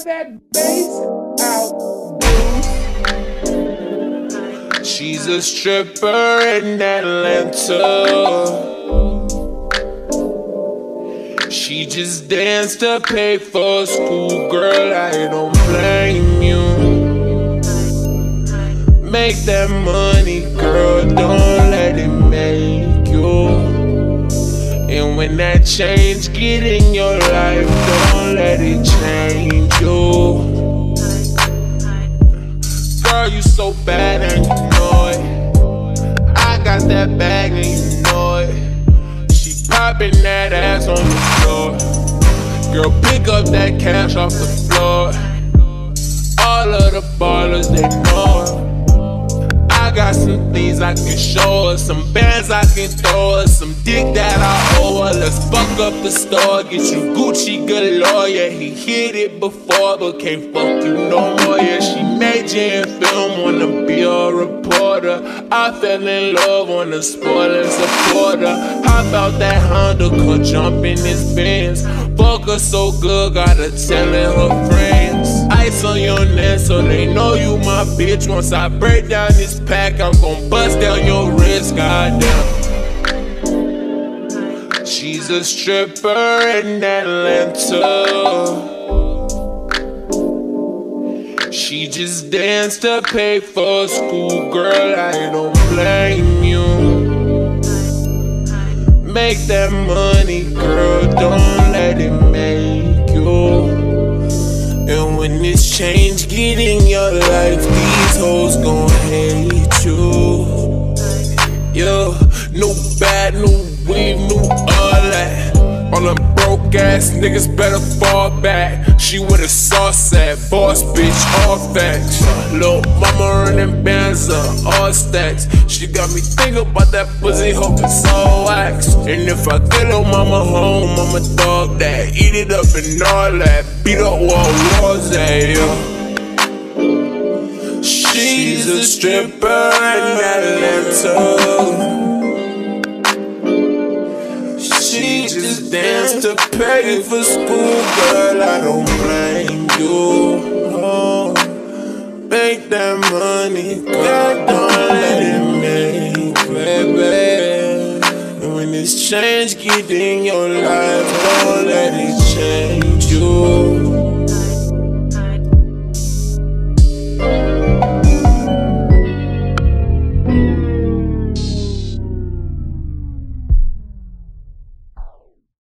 that bass out. She's a stripper in Atlanta. She just danced to pay for school, girl, I don't blame you. Make that money, girl, don't let it make you. And when that change get in your life, don't let it change you. Girl, you so bad and you know it. I got that bag and you know it. She popping that ass on the floor. Girl, pick up that cash off the floor. All of the ballers, they know it. I got some things I can show her, some bands I can throw her, some dick that I owe her. Let's fuck up the store, get you Gucci galore. Yeah, he hit it before, but can't fuck you no more. Yeah, she major in film, wanna be a reporter. I fell in love, wanna spoil and support her. Hop out that Honda, come jump in this Benz. Fuck her so good, gotta tellin' her friends. Ice on your neck so they know you my bitch. Once I break down this pack, I'm gon' bust down your wrist, goddamn. She's a stripper in Atlanta. She just danced to pay for school, girl, I don't blame you. Make that money, girl, don't let it make you. And when this change get in your life, these hoes gon' hate you. Yeah, no bad, no weave, no all that. All them broke ass niggas better fall back. She with a sauce at, boss bitch, all facts. Lil' mama running bands up, all stacks. She got me thinking about that pussy, hoping it's all wax. And if I get her mama home, I'ma dog that. Eat it up and all that, beat up wall walls at, yeah. She's a stripper in Atlanta. She just danced to pay for school, girl, I don't blame you. Oh, make that money, girl, don't let it make, baby. And when this change get in your life, don't let it change you.